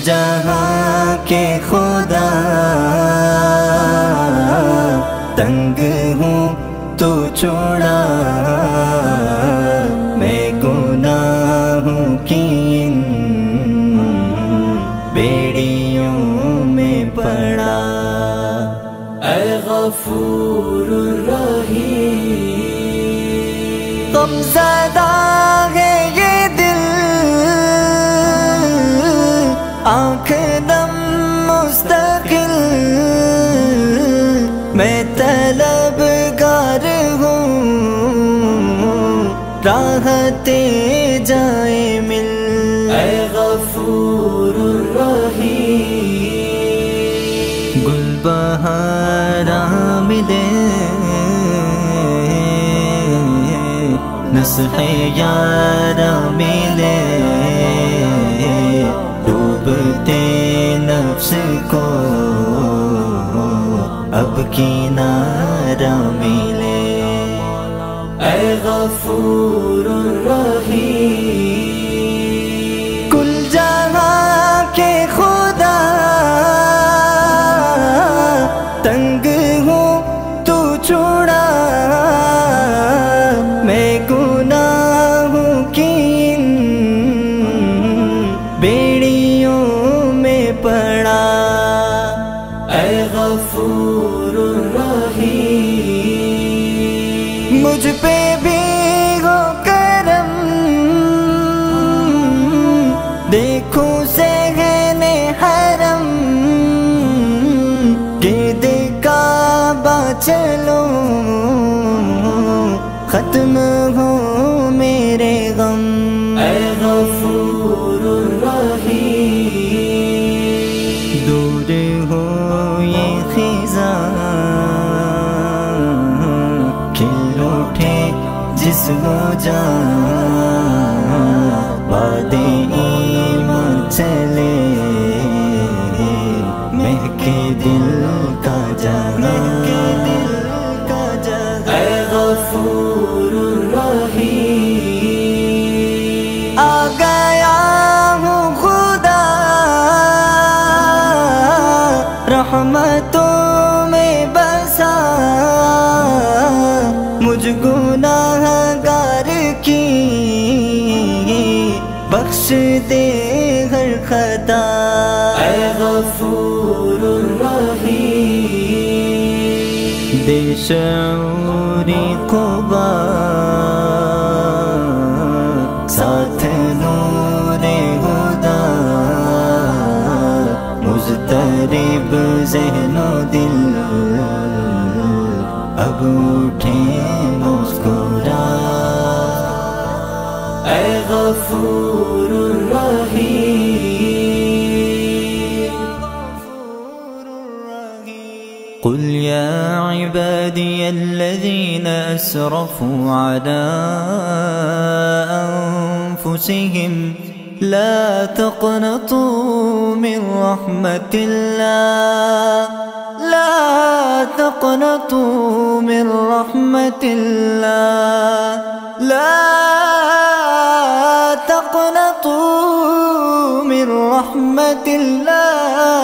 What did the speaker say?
جہاں کے خدا تنگ ہوں تو چھوڑا، میں گناہوں کی ان بیڑیوں میں پڑا۔ اے غفور الرحیم، غم زدہ ہے یہ دل، آنکھ دم مستقل، میں طلبگار ہوں راحت جائے مل۔ اے غفور الرحیم، گل بہارا ملے نصح یارا ملے، ڈوبتے نفس کو اب کنارہ ملے۔ اے غفور الرحیم، کل جہاں کے خدا تنگ ہوں تو چھوڑا، میں گناہوں کی ان بیڑیوں میں پڑا۔ اے غفور الرحیم، مجھ پہ بھی ہو کرم، دیکھو صحن حرم، گرد کعبہ چلو ختم ہو میرے غم۔ اے غفور الرحیم، دور ہو یہ خزاں، کھل اٹھے جسم و جان، باد ایمان چلے مہکے دل کا جہاں۔ اے غفور الرحیم، آ گیا ہوں خدا رحمتوں میں بسا، مجھ گناہ گار کی بخش دے ہر خطا۔ اے غفور الرحیم، دے شعوری قبا ساتھ نور ہدا، مضطرب ذہن و دل اب اٹھے مسکرا۔ اے غفور الرحیم، قل يا عبادي الذين أسرفوا على أنفسهم لا تقنطوا من رحمة الله، لا تقنطوا من رحمة الله، لا تقنطوا من رحمة الله،